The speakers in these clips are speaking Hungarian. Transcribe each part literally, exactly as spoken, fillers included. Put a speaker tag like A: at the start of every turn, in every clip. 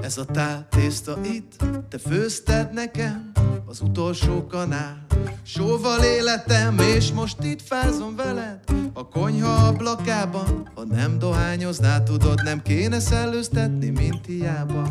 A: Ez a tál tészta itt, te főzted nekem az utolsó kanál. Sóval életem, és most itt fázom veled a konyha ablakában. Ha nem dohányozná, tudod, nem kéne szellőztetni, mint hiába.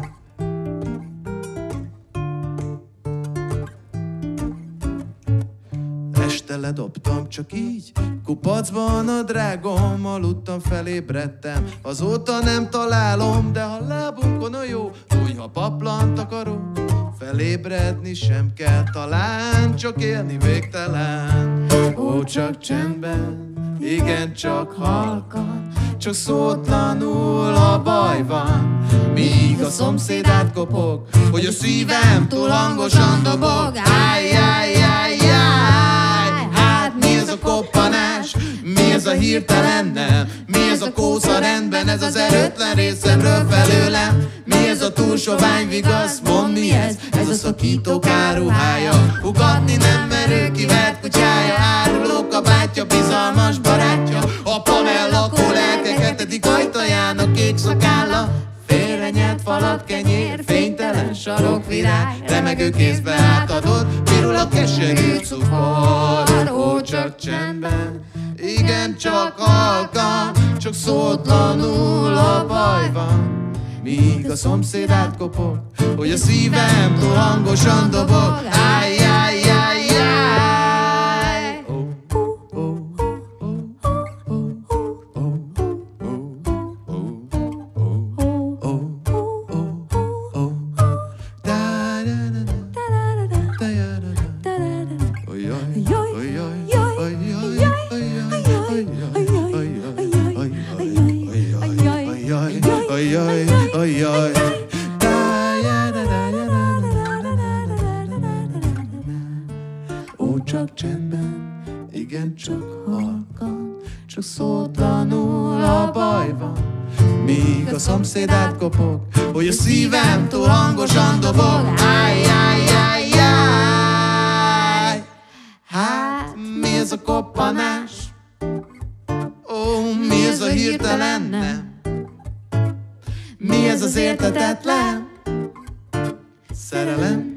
A: Este ledobtam csak így, kupacban a drágom, aludtam, felébredtem, azóta nem találom, de ha lábunkon a jó, úgy ha paplant akarok, felébredni sem kell, talán csak élni végtelen. Ó, csak csendben, igen, csak halkan, csak szótlanul a baj van, míg a szomszéd átkopog, hogy a szívem túl hangosan dobog. Áj, áj, áj, áj, hát mi ez a koppanás, mi ez a hirtelen nem, mi ez a kósza rendben, ez az erőtlen részemről felőlem, mi ez a túlsovány vigasz, mondd mi ez, ez a szakítók áruhája, ugatni nem merő kivert kutyája, áruló kabátja, bizalmas barátja, a panel lakó lelkek hetedik ajtajának kék szakálla, félrenyelt falat kenyér, fénytelen sarokvirág, remegő kézbe átadott, pirul a keserű cukor. Ó, csak csendben, igen, csak halkan, csak szótlanul a baj van, míg a szomszéd átkopog, hogy a szívem túl hangosan dobog. Áj, áj, áj, áj. Ó, csak csendben, igen, csak halkan, csak szótlanul a baj van, míg a szomszéd átkopog, hogy a szívem túl hangosan dobog. Áj, áj, áj, áj. Hát, mi ez a koppanás? Ó, mi ez a hirtelen nem? Mi ez az érthetetlen szerelem?